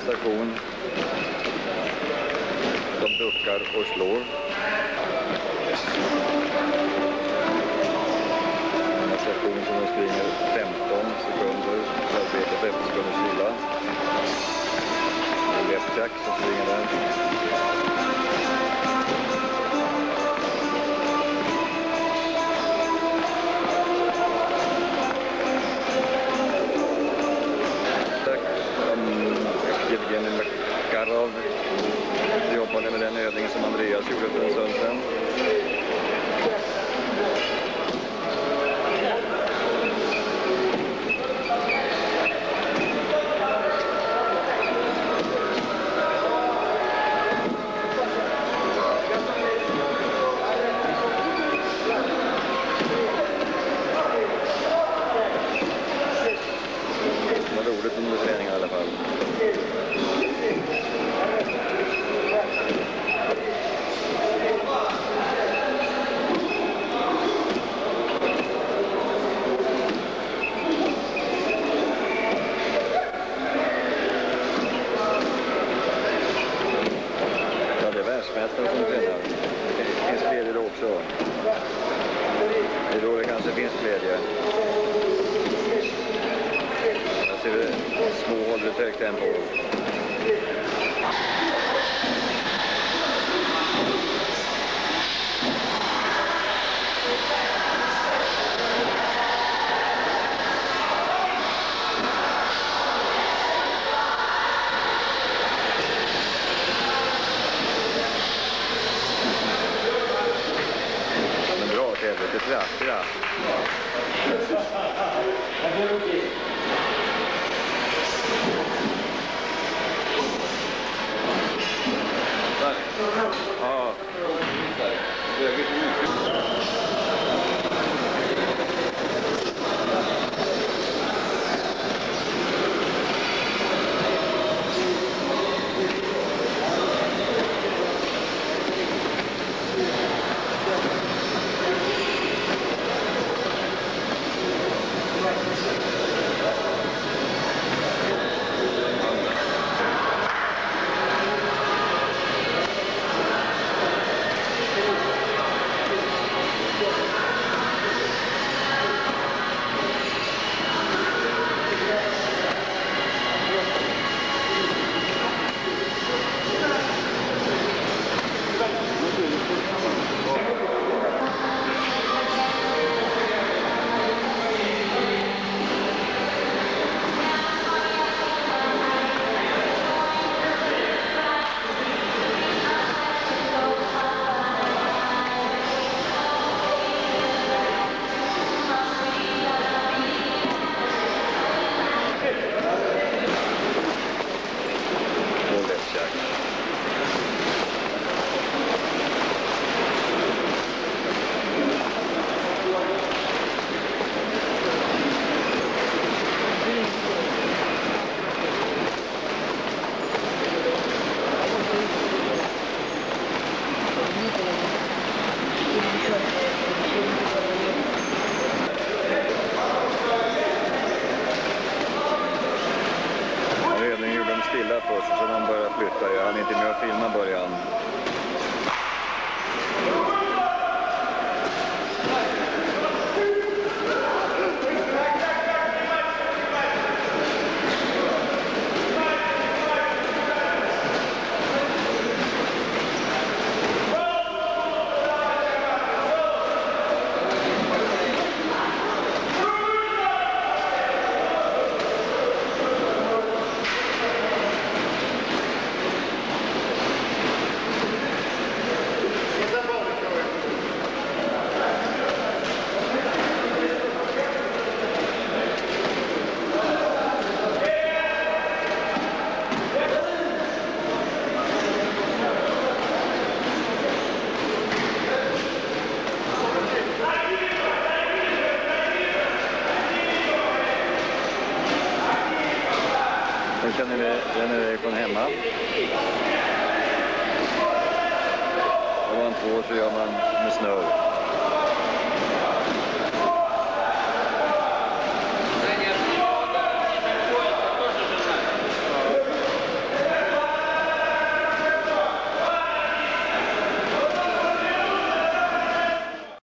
sektion. De duckar och slår. En sektion som de springer 15 sekunder för arbetet efter sekunders vila. Left jack som springer där. Evgenij Makarov jobbade med den övningen som Andreas gjorde för en stund sedan. Det var roligt under träningen i alla fall. Världsmästare som tränar. Det finns glädje då också. Det är då det kanske finns glädje. Jag ser det små håller ett högt tempo. Lite kraftiga. Ja. Stilla först, så de börjar flytta. Jag hann inte med att filma början. Nu känner vi den från hemma. Om man får så gör man med snurr.